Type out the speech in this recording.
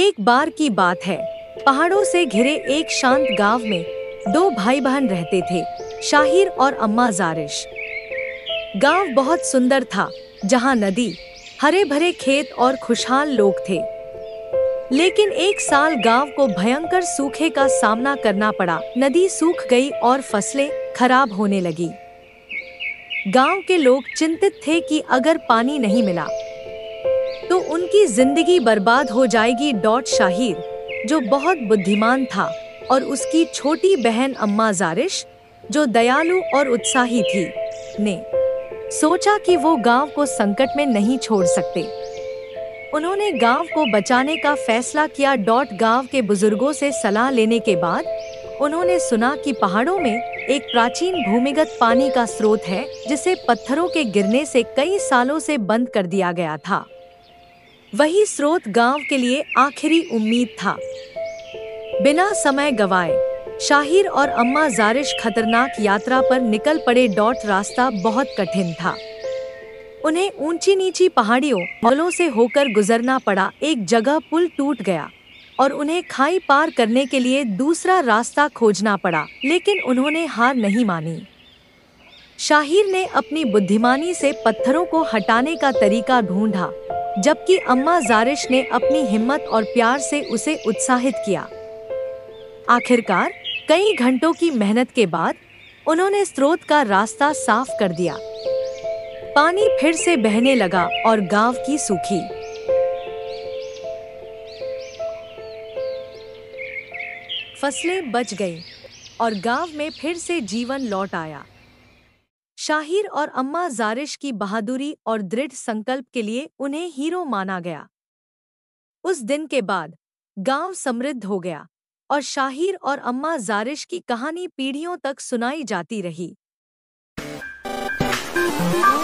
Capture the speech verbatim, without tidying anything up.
एक बार की बात है, पहाड़ों से घिरे एक शांत गांव में दो भाई बहन रहते थे, शाहिर और अम्मा जारिश। गांव बहुत सुंदर था, जहां नदी, हरे भरे खेत और खुशहाल लोग थे। लेकिन एक साल गांव को भयंकर सूखे का सामना करना पड़ा। नदी सूख गई और फसलें खराब होने लगी। गांव के लोग चिंतित थे कि अगर पानी नहीं मिला तो उनकी जिंदगी बर्बाद हो जाएगी। डॉट शाहिर, जो बहुत बुद्धिमान था, और उसकी छोटी बहन अम्मा जारिश, जो दयालु और उत्साही थी, ने सोचा कि वो गांव को संकट में नहीं छोड़ सकते। उन्होंने गांव को बचाने का फैसला किया। डॉट गांव के बुजुर्गों से सलाह लेने के बाद उन्होंने सुना कि पहाड़ों में एक प्राचीन भूमिगत पानी का स्रोत है, जिसे पत्थरों के गिरने से कई सालों से बंद कर दिया गया था। वही स्रोत गांव के लिए आखिरी उम्मीद था। बिना समय गवाए शाहिर और अम्मा जारिश खतरनाक यात्रा पर निकल पड़े। डॉट रास्ता बहुत कठिन था। उन्हें ऊंची नीची पहाड़ियों मोलों से होकर गुजरना पड़ा। एक जगह पुल टूट गया और उन्हें खाई पार करने के लिए दूसरा रास्ता खोजना पड़ा, लेकिन उन्होंने हार नहीं मानी। शाहिर ने अपनी बुद्धिमानी से पत्थरों को हटाने का तरीका ढूंढा, जबकि अम्मा जारिश ने अपनी हिम्मत और प्यार से उसे उत्साहित किया। आखिरकार कई घंटों की मेहनत के बाद उन्होंने स्रोत का रास्ता साफ कर दिया। पानी फिर से बहने लगा और गांव की सूखी फसलें बच गईं और गांव में फिर से जीवन लौट आया। शाहिर और अम्मा जारिश की बहादुरी और दृढ़ संकल्प के लिए उन्हें हीरो माना गया। उस दिन के बाद गांव समृद्ध हो गया और शाहिर और अम्मा जारिश की कहानी पीढ़ियों तक सुनाई जाती रही।